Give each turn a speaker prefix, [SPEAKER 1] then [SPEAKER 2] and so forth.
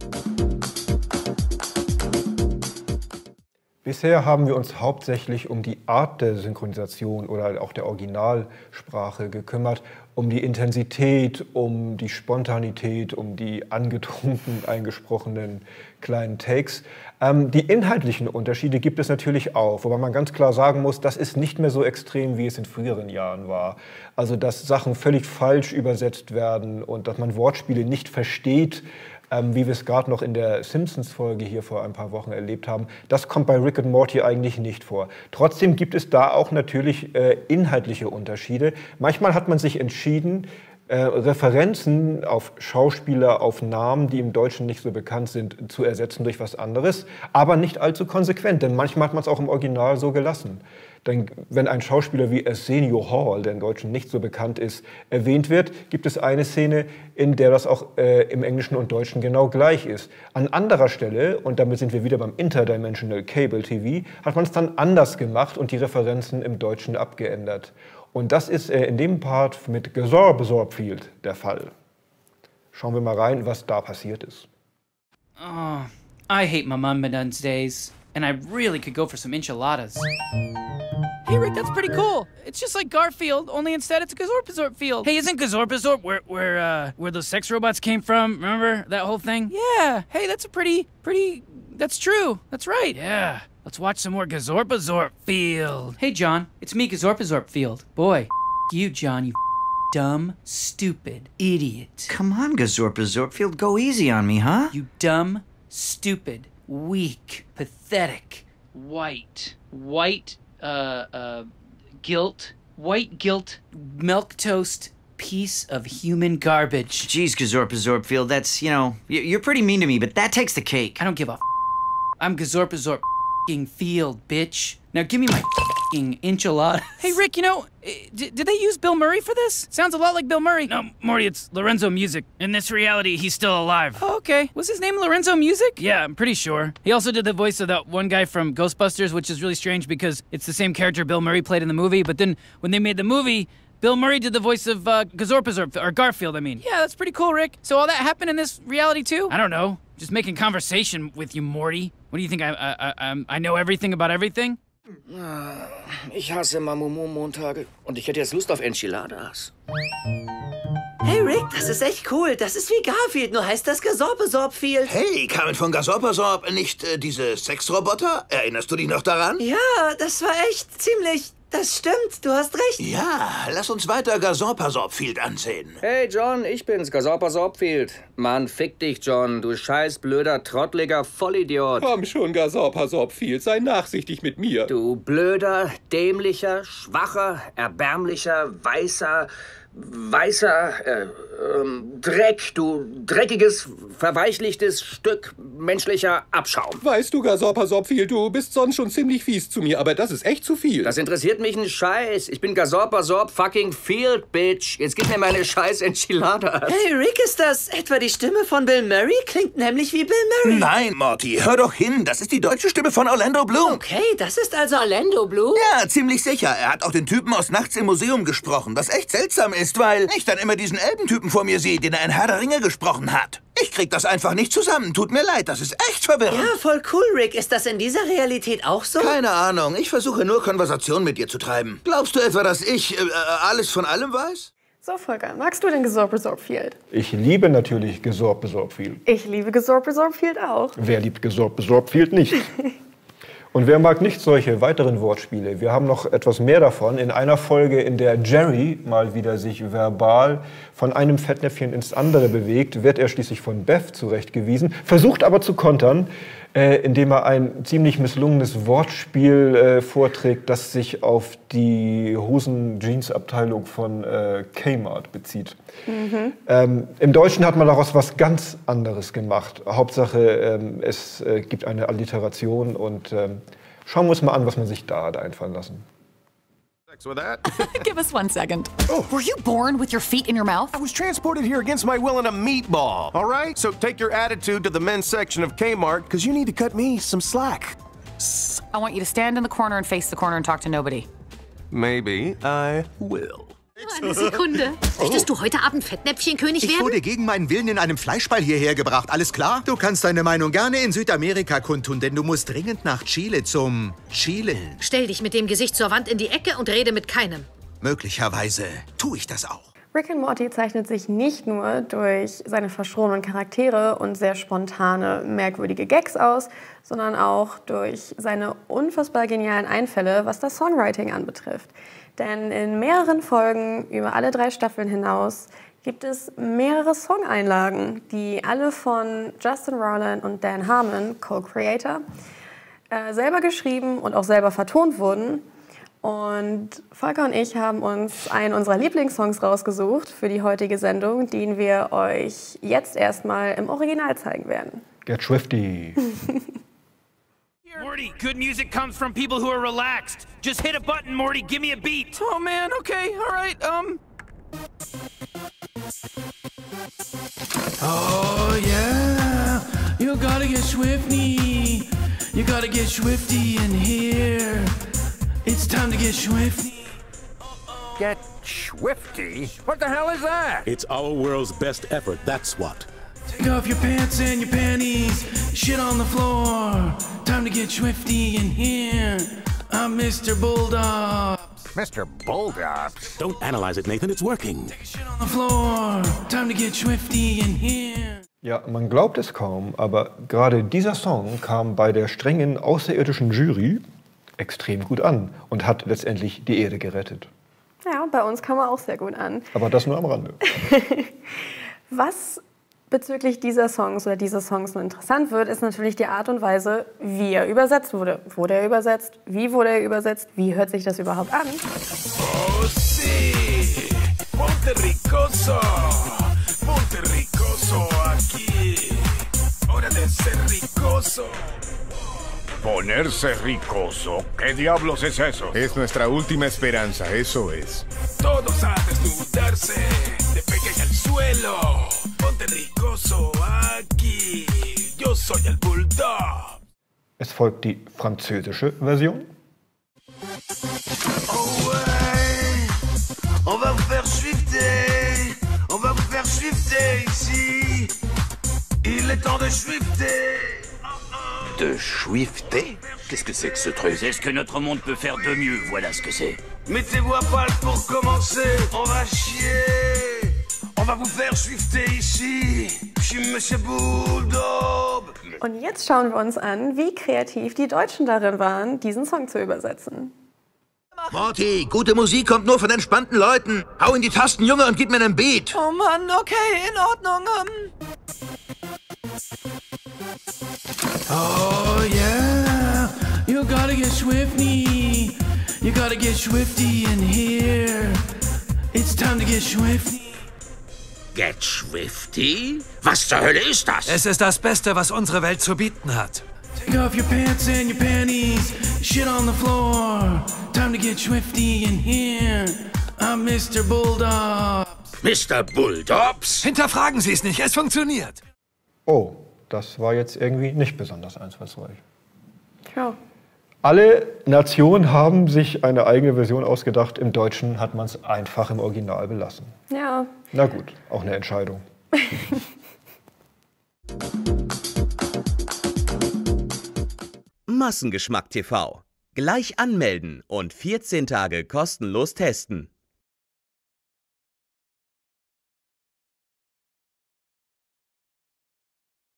[SPEAKER 1] Bisher haben wir uns hauptsächlich um die Art der Synchronisation oder auch der Originalsprache gekümmert, um die Intensität, um die Spontanität, um die angetrunken eingesprochenen kleinen Takes. Die inhaltlichen Unterschiede gibt es natürlich auch, wobei man ganz klar sagen muss, das ist nicht mehr so extrem, wie es in früheren Jahren war. Also dass Sachen völlig falsch übersetzt werden und dass man Wortspiele nicht versteht, wie wir es gerade noch in der Simpsons-Folge hier vor ein paar Wochen erlebt haben. Das kommt bei Rick and Morty eigentlich nicht vor. Trotzdem gibt es da auch natürlich inhaltliche Unterschiede. Manchmal hat man sich entschieden, Referenzen auf Schauspieler, auf Namen, die im Deutschen nicht so bekannt sind, zu ersetzen durch was anderes, aber nicht allzu konsequent, denn manchmal hat man es auch im Original so gelassen. Denn wenn ein Schauspieler wie Arsenio Hall, der im Deutschen nicht so bekannt ist, erwähnt wird, gibt es eine Szene, in der das auch im Englischen und Deutschen genau gleich ist. An anderer Stelle, und damit sind wir wieder beim Interdimensional Cable TV, hat man es dann anders gemacht und die Referenzen im Deutschen abgeändert. Und das ist in dem Part mit Gesorbesorgfield der Fall. Schauen wir mal rein, was da passiert ist.
[SPEAKER 2] Oh, I hate my Mama Duns days, and I really could go for some enchiladas. Hey Rick, that's pretty cool. It's just like Garfield, only instead it's a Gazorpazorp field. Hey, isn't Gazorpazorp where those sex robots came from? Remember that whole thing? Yeah. Hey, that's a pretty. That's true. That's right. Yeah. Let's watch some more Gazorpazorp Field. Hey, John, it's me, Gazorpazorp Field. Boy, you, John, you dumb, stupid idiot.
[SPEAKER 3] Come on, Gazorpazorp Field, go easy on me, huh?
[SPEAKER 2] You dumb, stupid, weak, pathetic, white, guilt, milquetoast piece of human garbage.
[SPEAKER 3] Jeez, Gazorpazorp Field, that's, you're pretty mean to me, but that takes the cake.
[SPEAKER 2] I don't give a I'm Gazorpazorp Field, bitch. Now give me my enchilada. Hey, Rick, did they use Bill Murray for this? Sounds a lot like Bill Murray. No, Morty, it's Lorenzo Music. In this reality, he's still alive. Oh, okay. Was his name Lorenzo Music? Yeah, I'm pretty sure. He also did the voice of that one guy from Ghostbusters, which is really strange because it's the same character Bill Murray played in the movie, but then when they made the movie, Bill Murray did the voice of Gazorpazorp, or Garfield, I mean. Yeah, that's pretty cool, Rick. So all that happened in this reality too? I don't know. Just making conversation with you, Morty. What do you think, I know everything about everything?
[SPEAKER 4] Ich hasse Mamumu-Montage und ich hätte jetzt Lust auf Enchiladas.
[SPEAKER 5] Hey Rick, das ist echt cool. Das ist wie Garfield, nur heißt das Gazorpazorp Field.
[SPEAKER 6] Hey, kamen von Gazorpazorp nicht diese Sexroboter? Erinnerst du dich noch daran?
[SPEAKER 5] Ja, das war echt ziemlich... Das stimmt, du hast recht.
[SPEAKER 6] Ja, lass uns weiter Gazorpazorp Field ansehen.
[SPEAKER 4] Hey John, ich bin's, Gazorpazorp Field. Mann, fick dich, John, du scheiß blöder, trottliger Vollidiot.
[SPEAKER 7] Komm schon, Gazorpazorp Field, sei nachsichtig mit mir.
[SPEAKER 4] Du blöder, dämlicher, schwacher, erbärmlicher, weißer Dreck, du dreckiges, verweichlichtes Stück menschlicher Abschaum.
[SPEAKER 7] Weißt du, Gazorpazorp Field, du bist sonst schon ziemlich fies zu mir, aber das ist echt zu viel.
[SPEAKER 4] Das interessiert mich ein Scheiß. Ich bin Gazorpazorp fucking Field, Bitch. Jetzt gib mir meine scheiß Enchiladas.
[SPEAKER 5] Hey, Rick, ist das etwa die Stimme von Bill Murray? Klingt nämlich wie Bill Murray.
[SPEAKER 6] Nein, Morty, hör doch hin. Das ist die deutsche Stimme von Orlando Bloom.
[SPEAKER 5] Okay, das ist also Orlando Bloom?
[SPEAKER 6] Ja, ziemlich sicher. Er hat auch den Typen aus Nachts im Museum gesprochen, was echt seltsam ist, weil ich dann immer diesen Elbentypen vor mir sehe, den er in Herr der Ringe gesprochen hat. Ich krieg das einfach nicht zusammen. Tut mir leid, das ist echt verwirrend.
[SPEAKER 5] Ja, voll cool, Rick. Ist das in dieser Realität auch so?
[SPEAKER 6] Keine Ahnung. Ich versuche nur, Konversation mit dir zu treiben. Glaubst du etwa, dass ich alles von allem weiß?
[SPEAKER 8] So, Volker, magst du denn Gazorpazorp Field?
[SPEAKER 1] Ich liebe natürlich Gazorpazorp Field.
[SPEAKER 8] Ich liebe Gazorpazorp Field auch.
[SPEAKER 1] Wer liebt Gazorpazorp Field nicht? Und wer mag nicht solche weiteren Wortspiele? Wir haben noch etwas mehr davon in einer Folge, in der Jerry mal wieder sich verbal von einem Fettnäpfchen ins andere bewegt, wird er schließlich von Beth zurechtgewiesen, versucht aber zu kontern, indem er ein ziemlich misslungenes Wortspiel vorträgt, das sich auf die Hosen-Jeans-Abteilung von Kmart bezieht. Im Deutschen hat man daraus was ganz anderes gemacht. Hauptsache, es gibt eine Alliteration und schauen wir uns mal an, was man sich da hat einfallen lassen.
[SPEAKER 9] With that?
[SPEAKER 10] Give us 1 second.
[SPEAKER 9] Oh.
[SPEAKER 10] Were you born with your feet in your mouth?
[SPEAKER 9] I was transported here against my will in a meatball, all right? So take your attitude to the men's section of Kmart, because you need to cut me some slack.
[SPEAKER 10] I want you to stand in the corner and face the corner and talk to nobody.
[SPEAKER 9] Maybe I will.
[SPEAKER 11] Eine Sekunde. Möchtest du heute Abend Fettnäpfchenkönig werden?
[SPEAKER 12] Ich wurde gegen meinen Willen in einem Fleischball hierher gebracht. Alles klar? Du kannst deine Meinung gerne in Südamerika kundtun, denn du musst dringend nach Chile zum Chilen.
[SPEAKER 11] Stell dich mit dem Gesicht zur Wand in die Ecke und rede mit keinem.
[SPEAKER 12] Möglicherweise tue ich das auch.
[SPEAKER 8] Rick and Morty zeichnet sich nicht nur durch seine verschworenen Charaktere und sehr spontane, merkwürdige Gags aus, sondern auch durch seine unfassbar genialen Einfälle, was das Songwriting anbetrifft. Denn in mehreren Folgen über alle 3 Staffeln hinaus gibt es mehrere Songeinlagen, die alle von Justin Roiland und Dan Harmon, Co-Creator, selber geschrieben und auch selber vertont wurden. Und Volker und ich haben uns einen unserer Lieblingssongs rausgesucht für die heutige Sendung, den wir euch jetzt erstmal im Original zeigen werden.
[SPEAKER 1] Get Swifty.
[SPEAKER 2] Morty, good music comes from people who are relaxed. Just hit a button, Morty. Give me a beat. Oh man, okay, all right. Oh yeah, you gotta get Swifty. You gotta get Swifty in here. It's time to get Swifty.
[SPEAKER 13] Get Swifty? What the hell is that?
[SPEAKER 14] It's our world's best effort, that's what.
[SPEAKER 2] Take off your pants and your panties, shit on the floor. Time to get Swifty in here. I'm Mr. Bulldog.
[SPEAKER 13] Mr. Bulldogs?
[SPEAKER 14] Don't analyze it, Nathan, it's working.
[SPEAKER 2] Take a shit on the floor. Time to get Swifty in here.
[SPEAKER 1] Ja, man glaubt es kaum, aber gerade dieser Song kam bei der strengen außerirdischen Jury extrem gut an und hat letztendlich die Erde gerettet.
[SPEAKER 8] Ja, bei uns kam er auch sehr gut an.
[SPEAKER 1] Aber das nur am Rande.
[SPEAKER 8] Was bezüglich dieser Songs oder dieser Songs nur interessant wird, ist natürlich die Art und Weise, wie er übersetzt wurde. Wurde er übersetzt? Wie wurde er übersetzt? Wie hört sich das überhaupt an?
[SPEAKER 15] Oh, sí. Ponte ricoso. Ponte ricoso aquí. Hora de ser ricoso.
[SPEAKER 13] ¿Ponerse ricoso? ¿Qué diablos es eso?
[SPEAKER 9] Es nuestra última esperanza, eso es.
[SPEAKER 15] Todos a desnudarse. Te peguen al suelo. Ponte ricoso aquí. Yo soy el Bulldog.
[SPEAKER 1] Es folgt die französische Version.
[SPEAKER 6] Oh ouais, on va vous faire swifter. On va vous faire swifter ici. Il est temps de swifter.
[SPEAKER 16] De swifter? Qu'est-ce que c'est que ce truc?
[SPEAKER 17] C'est ce que notre monde peut faire de mieux, voilà ce que c'est.
[SPEAKER 6] Mettez-vous à poil pour commencer, on va chier. On va vous faire swifter ici. Je suis Monsieur Bulldog.
[SPEAKER 8] Und jetzt schauen wir uns an, wie kreativ die Deutschen darin waren, diesen Song zu übersetzen.
[SPEAKER 6] Morty, gute Musik kommt nur von entspannten Leuten. Hau in die Tasten, Junge, und gib mir einen Beat.
[SPEAKER 2] Oh Mann, okay, in Ordnung. Oh yeah, you gotta get Swifty. You gotta get Swifty in here. It's time to get Swifty.
[SPEAKER 16] Get Swifty? Was zur Hölle ist das?
[SPEAKER 18] Es ist das Beste, was unsere Welt zu bieten hat.
[SPEAKER 2] Take off your pants and your panties, shit on the floor. Time to get Swifty in here. I'm Mr. Bulldog.
[SPEAKER 16] Mr. Bulldogs?
[SPEAKER 18] Hinterfragen Sie es nicht, es funktioniert.
[SPEAKER 1] Oh, das war jetzt irgendwie nicht besonders einfallsreich.
[SPEAKER 8] Ja.
[SPEAKER 1] Alle Nationen haben sich eine eigene Version ausgedacht. Im Deutschen hat man es einfach im Original belassen.
[SPEAKER 8] Ja.
[SPEAKER 1] Na gut, auch eine Entscheidung.
[SPEAKER 19] Massengeschmack TV. Gleich anmelden und 14 Tage kostenlos testen.